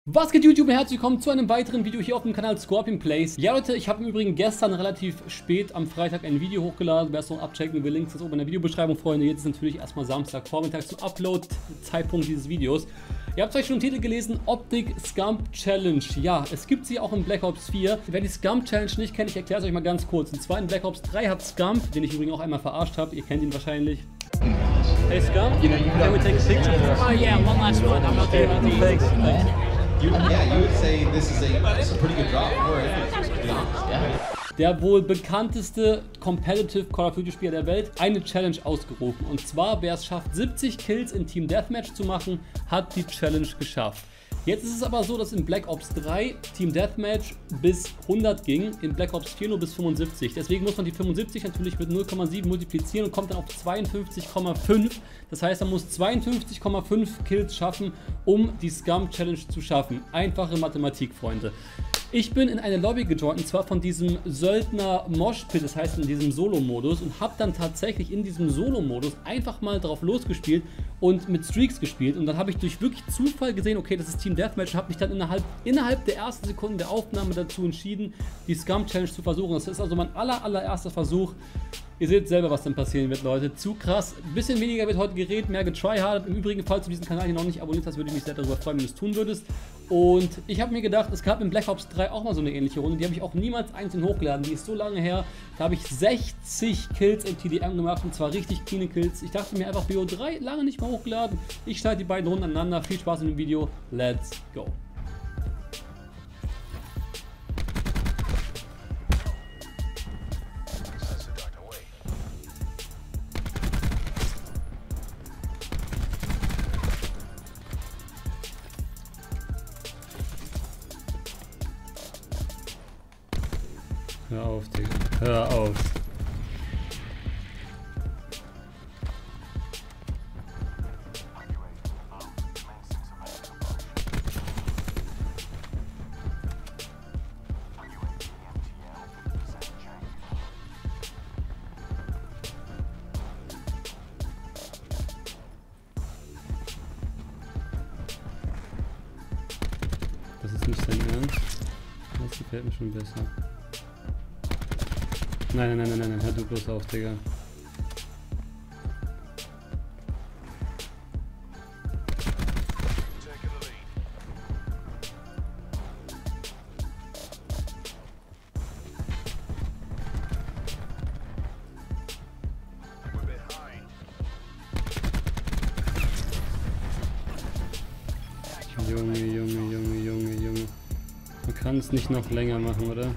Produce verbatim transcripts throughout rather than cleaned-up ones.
Was geht YouTube? Herzlich willkommen zu einem weiteren Video hier auf dem Kanal Scorpion Plays. Ja Leute, ich habe im Übrigen gestern relativ spät am Freitag ein Video hochgeladen. Wer es noch abchecken will, Links ist oben in der Videobeschreibung, Freunde. Jetzt ist natürlich erstmal Samstagvormittag zum Upload-Zeitpunkt dieses Videos. Ihr habt euch schon den Titel gelesen, Optic Scump Challenge. Ja, es gibt sie auch in Black Ops vier. Wer die Scump Challenge nicht kennt, ich erkläre es euch mal ganz kurz. Und zwar in Black Ops drei hat Scump, den ich übrigens auch einmal verarscht habe, ihr kennt ihn wahrscheinlich. Hey Scump, you know, you can we take a picture? Oh yeah, one last one. I'm not doing anything. Thanks. You, yeah, you would say this is a, this is a pretty good drop for it, to be honest. Yeah. Der wohl bekannteste Competitive Call of Duty Spieler der Welt, eine Challenge ausgerufen. Und zwar, wer es schafft, siebzig Kills in Team Deathmatch zu machen, hat die Challenge geschafft. Jetzt ist es aber so, dass in Black Ops drei Team Deathmatch bis hundert ging, in Black Ops vier nur bis fünfundsiebzig. Deswegen muss man die fünfundsiebzig natürlich mit null Komma sieben multiplizieren und kommt dann auf zweiundfünfzig Komma fünf. Das heißt, man muss zweiundfünfzig Komma fünf Kills schaffen, um die Scump Challenge zu schaffen. Einfache Mathematik, Freunde. Ich bin in eine Lobby gejoint, und zwar von diesem Söldner Moshpit, das heißt in diesem Solo-Modus, und habe dann tatsächlich in diesem Solo-Modus einfach mal drauf losgespielt und mit Streaks gespielt. Und dann habe ich durch wirklich Zufall gesehen, okay, das ist Team Deathmatch, und habe mich dann innerhalb, innerhalb der ersten Sekunden der Aufnahme dazu entschieden, die Scump Challenge zu versuchen. Das ist also mein aller, allererster Versuch. Ihr seht selber, was dann passieren wird, Leute. Zu krass. Ein bisschen weniger wird heute geredet, mehr getryhardet. Im Übrigen, falls du diesen Kanal hier noch nicht abonniert hast, würde ich mich sehr darüber freuen, wenn du es tun würdest. Und ich habe mir gedacht, es gab in Black Ops drei auch mal so eine ähnliche Runde. Die habe ich auch niemals einzeln hochgeladen. Die ist so lange her. Da habe ich sechzig Kills im T D M gemacht, und zwar richtig cleane Kills. Ich dachte mir einfach, B O drei lange nicht mehr hochgeladen. Ich schneide die beiden Runden aneinander. Viel Spaß in dem Video. Let's go. Hör auf, Digga. Hör auf. Das ist nicht dein Ernst. Das gefällt mir schon besser. Nein, nein, nein, nein, nein, hör du bloß auf, Digga. Junge, Junge, Junge, Junge, Junge. Man kann es nicht noch länger machen, oder?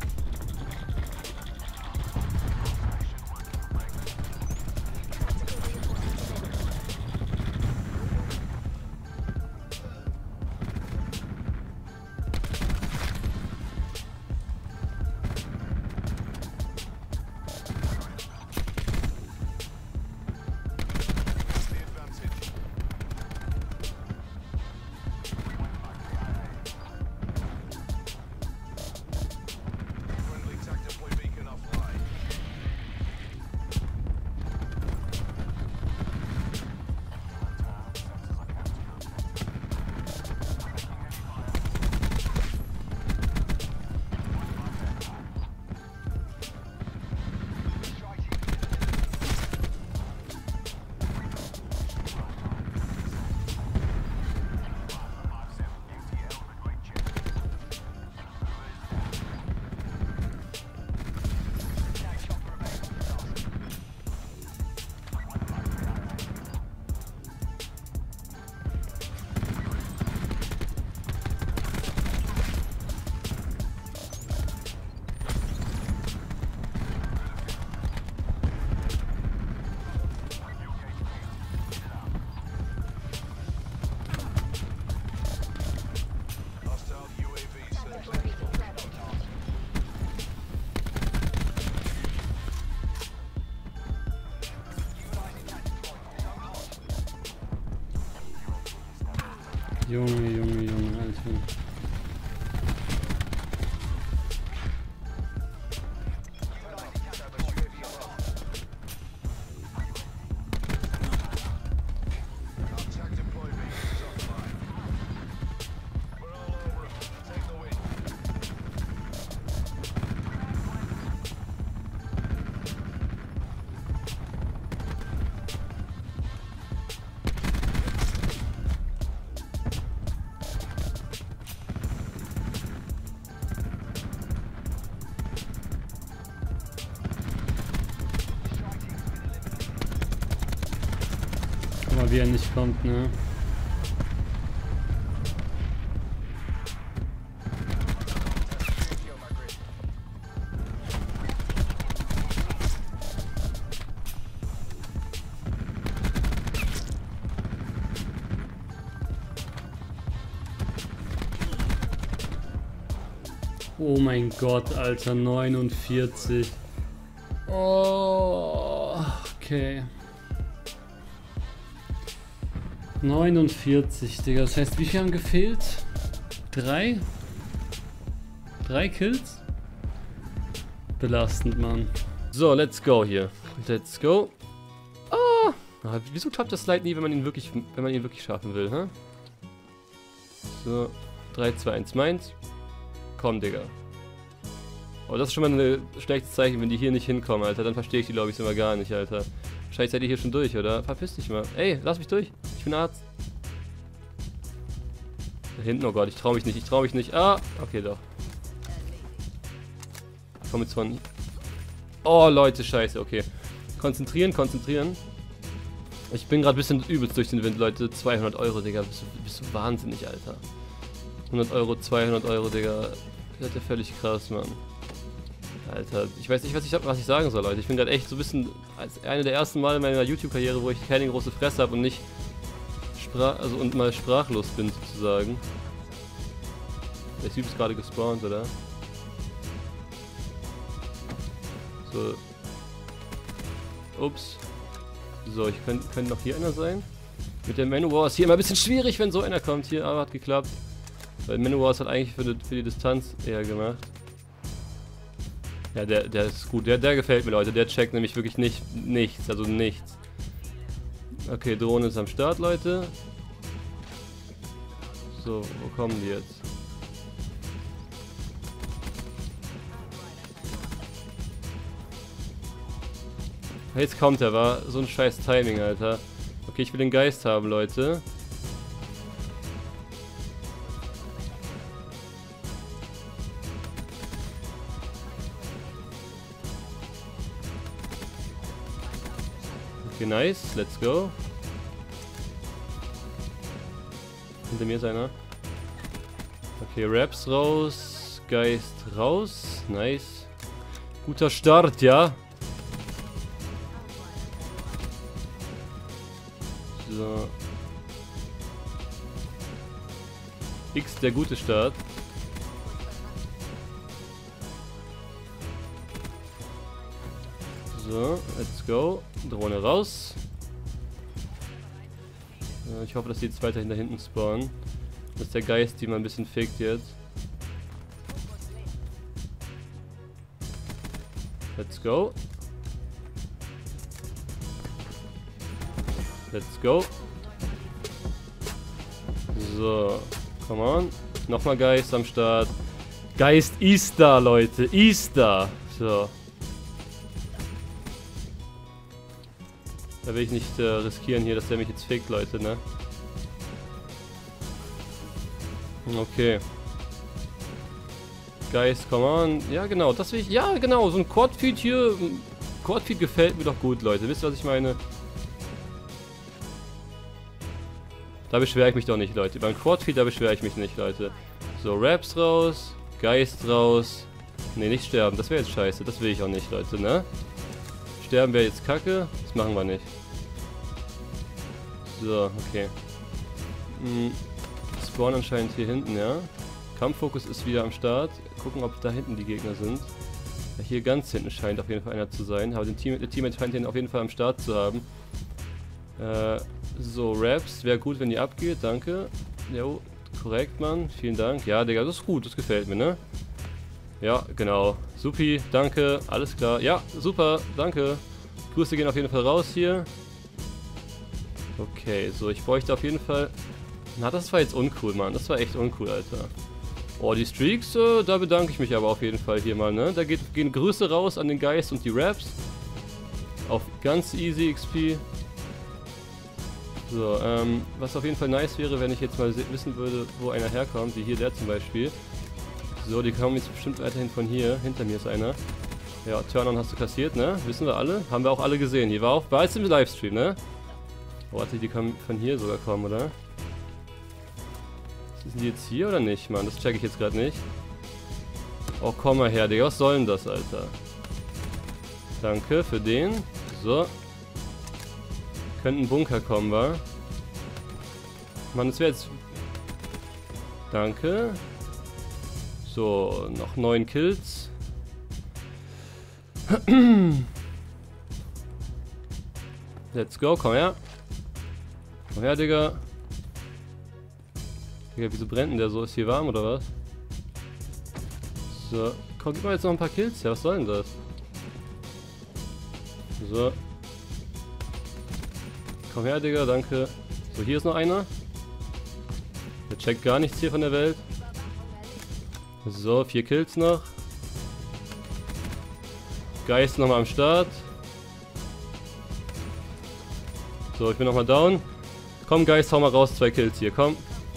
Junge, Junge, Junge, Alter. wie er nicht kommt, ne? Oh mein Gott, Alter, neunundvierzig. Oh, okay. neunundvierzig, Digga. Das heißt, wie viel haben gefehlt? Drei? Drei Kills? Belastend, Mann. So, let's go hier. Let's go. Ah! Ah, wieso klappt das Slide nie, wenn man ihn wirklich, wenn man ihn wirklich schaffen will, hä? So, drei, zwei, eins, meins. Komm, Digga. Oh, das ist schon mal ein schlechtes Zeichen, wenn die hier nicht hinkommen, Alter. Dann verstehe ich die Lobbys immer gar nicht, Alter. Wahrscheinlich seid ihr hier schon durch, oder? Verpiss dich mal. Ey, lass mich durch. Ich bin Arzt. Da hinten, oh Gott, ich trau mich nicht, ich trau mich nicht. Ah, okay, doch. Ich komm jetzt von... Oh, Leute, scheiße, okay. Konzentrieren, konzentrieren. Ich bin gerade ein bisschen übelst durch den Wind, Leute. zweihundert Euro, Digga. Bist du, bist du wahnsinnig, Alter. hundert Euro, zweihundert Euro, Digga. Das ist ja völlig krass, Mann. Alter, ich weiß nicht, was ich, was ich sagen soll, Leute. Ich bin gerade echt so ein bisschen als eine der ersten Mal in meiner YouTube-Karriere, wo ich keine große Fresse habe und nicht sprach, also und mal sprachlos bin, sozusagen. Der Typ ist gerade gespawnt, oder? So. Ups. So, ich könnte könnt noch hier einer sein. Mit der Manowar ist hier immer ein bisschen schwierig, wenn so einer kommt. Hier, aber hat geklappt. Weil Manowar ist halt eigentlich für die, für die Distanz eher gemacht. Ja, der, der ist gut. Der, der gefällt mir, Leute. Der checkt nämlich wirklich nicht, nichts. Also nichts. Okay, Drohne ist am Start, Leute. So, wo kommen die jetzt? Jetzt kommt er, war so ein scheiß Timing, Alter. Okay, ich will den Geist haben, Leute. Okay, nice. Let's go. Hinter mir ist einer. Okay, Raps raus. Geist raus. Nice. Guter Start, ja. So. X, der gute Start. So, let's go. Drohne raus. Äh, ich hoffe, dass die jetzt weiter hinter hinten spawnen. Das ist der Geist, die mal ein bisschen fickt jetzt. Let's go. Let's go. So, come on. Nochmal Geist am Start. Geist ist da, Leute. Ist da. So. Da will ich nicht äh, riskieren hier, dass der mich jetzt fickt, Leute, ne? Okay. Geist, come on. Ja, genau, das will ich. Ja, genau, so ein Quadfeed hier. Quadfeed gefällt mir doch gut, Leute. Wisst ihr, was ich meine? Da beschwere ich mich doch nicht, Leute. Beim Quadfeed, da beschwere ich mich nicht, Leute. So, Raps raus. Geist raus. Ne, nicht sterben. Das wäre jetzt scheiße. Das will ich auch nicht, Leute, ne? Sterben wäre jetzt kacke. Das machen wir nicht. So, okay. Hm. Spawn anscheinend hier hinten, ja. Kampffokus ist wieder am Start. Gucken, ob da hinten die Gegner sind. Ja, hier ganz hinten scheint auf jeden Fall einer zu sein. Aber den Team, der Teammate scheint den auf jeden Fall am Start zu haben. Äh, so, Raps. Wäre gut, wenn die abgeht. Danke. Jo, korrekt, Mann. Vielen Dank. Ja, Digga, das ist gut. Das gefällt mir, ne? Ja, genau. Supi, danke. Alles klar. Ja, super. Danke. Grüße gehen auf jeden Fall raus hier. Okay, so, ich bräuchte auf jeden Fall... Na, das war jetzt uncool, Mann. Das war echt uncool, Alter. Oh, die Streaks, äh, da bedanke ich mich aber auf jeden Fall hier mal, ne? Da geht, gehen Grüße raus an den Geist und die Raps. Auf ganz easy X P. So, ähm, was auf jeden Fall nice wäre, wenn ich jetzt mal wissen würde, wo einer herkommt, wie hier der zum Beispiel. So, die kommen jetzt bestimmt weiterhin von hier. Hinter mir ist einer. Ja, Turn-on hast du kassiert, ne? Wissen wir alle. Haben wir auch alle gesehen. Hier war auch, war jetzt im Livestream, ne? Oh, warte, die kann von hier sogar kommen, oder? Sind die jetzt hier oder nicht, Mann? Das check ich jetzt gerade nicht. Oh, komm mal her, Digga. Was soll denn das, Alter? Danke für den. So. Könnte ein Bunker kommen, wa? Mann, das wäre jetzt... Danke. So, noch neun Kills. Let's go, komm her. Komm her, Digga. Digga, wieso brennt denn der so? Ist hier warm oder was? So, komm, gib mal jetzt noch ein paar Kills. Ja, was soll denn das? So. Komm her, Digga, danke. So, hier ist noch einer. Der checkt gar nichts hier von der Welt. So, vier Kills noch. Geist nochmal am Start. So, ich bin nochmal down. Komm, Geist, hau mal raus. Zwei Kills hier, komm.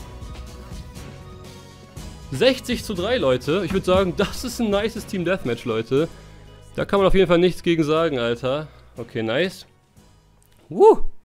sechzig zu drei, Leute. Ich würde sagen, das ist ein nices Team Deathmatch, Leute. Da kann man auf jeden Fall nichts gegen sagen, Alter. Okay, nice. Woo!